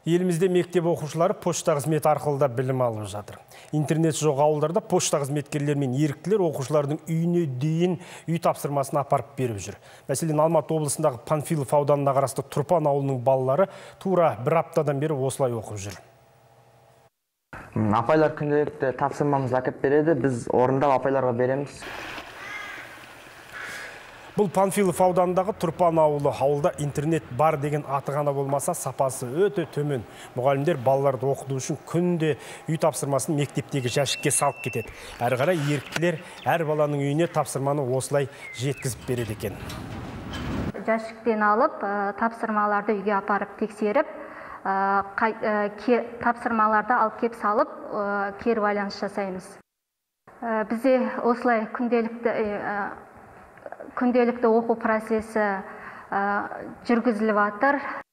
Елімізде мектеп оқушылары почта қызметі арқылы да білім алып жатыр. Интернет жоқ ауылдарда почта қызметкерлері мен еріктілер оқушылардың үйіне дейін үй тапсырмасын апарып беріп жүр. Мәселен, Алматы облысындағы Панфилов ауданына қарасты Тұрпан ауылының балалары тура бір аптадан бері осылай оқып жүр. Апайлар күнделікті тапсырмамызды әкеп береді, біз орындап апайларға береміз. Бұл Панфилов ауданындағы Тұрпан ауылы. Ауылда интернет бар деген аты ғана болмаса, сапасы өте төмен. Мұғалімдер балаларды оқыту үшін күнде үй тапсырмасын мектептегі жәшікке салып кетеді. Әрі қарай еріктілер әр баланың үйіне тапсырманы осылай жеткізіп береді екен. Жәшіктен алып, тапсырмаларды үйге апарып тексеріп, тапсырмаларды алып кеп салып, кері байланыс жасаймыз. Бізде осылай күнделікті оқу процесі жүргізіліп жатыр.